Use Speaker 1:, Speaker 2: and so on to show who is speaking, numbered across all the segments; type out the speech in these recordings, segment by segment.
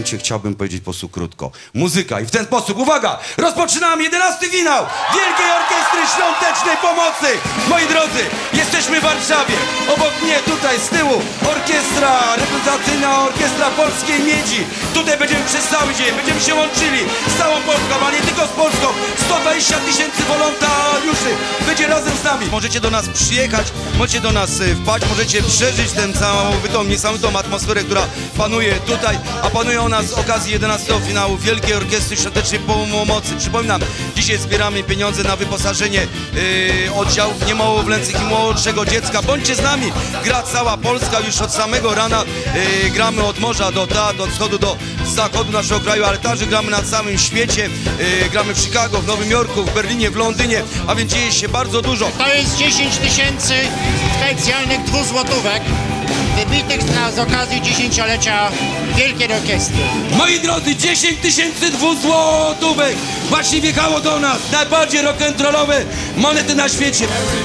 Speaker 1: słuchajcie, chciałbym powiedzieć po prostu krótko. Muzyka i w ten sposób, uwaga, rozpoczynamy 11. finał Wielkiej Orkiestry Świątecznej Pomocy. Moi drodzy, jesteśmy w Warszawie. Obok mnie tutaj z tyłu orkiestra, reprezentacyjna orkiestra Polskiej Miedzi. Tutaj będziemy przez cały dzień, będziemy się łączyli z całą Polską, a nie tylko z Polską. 120 000 wolontariuszy będzie razem z nami. Możecie do nas przyjechać, możecie do nas wpaść, możecie przeżyć tę całą niesamowitą atmosferę, która panuje tutaj, a panuje ona z okazji 11. finału Wielkiej Orkiestry Świątecznej Pomocy. Przypominam, dzisiaj zbieramy pieniądze na wyposażenie oddziałów niemałowlęcych i młodszego dziecka. Bądźcie z nami, gra cała Polska już od samego rana. Gramy od morza do teatru, od wschodu do zachodu naszego kraju, ale także gramy na całym świecie. Gramy w Chicago, w Nowym Jorku, w Berlinie, w Londynie, a więc dzieje się bardzo dużo.
Speaker 2: To jest 10 000 specjalnych 2 złotówek wybitych z okazji 10-lecia Wielkiej Orkiestry.
Speaker 1: Moi drodzy, 10 000 2 złotówek właśnie wjechało do nas. Najbardziej rock'n'rollowe monety na świecie.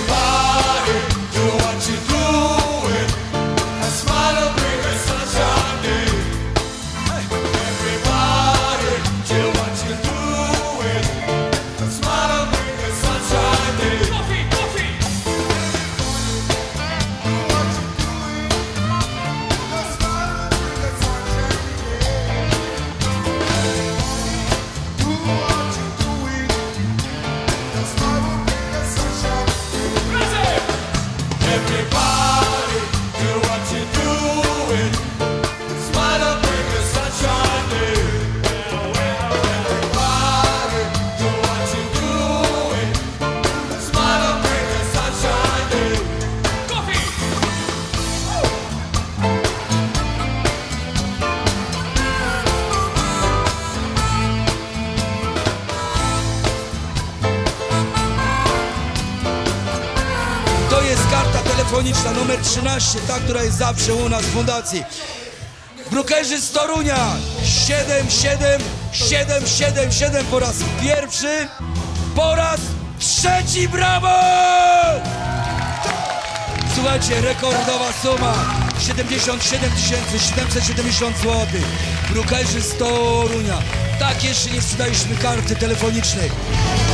Speaker 1: To jest karta telefoniczna numer 13, ta, która jest zawsze u nas w fundacji. Brukerzy z Torunia 77777 po raz pierwszy, po raz trzeci, brawo! Słuchajcie, rekordowa suma 77 770 zł. Brukerzy z Torunia. Tak jeszcze nie sprzedaliśmy karty telefonicznej.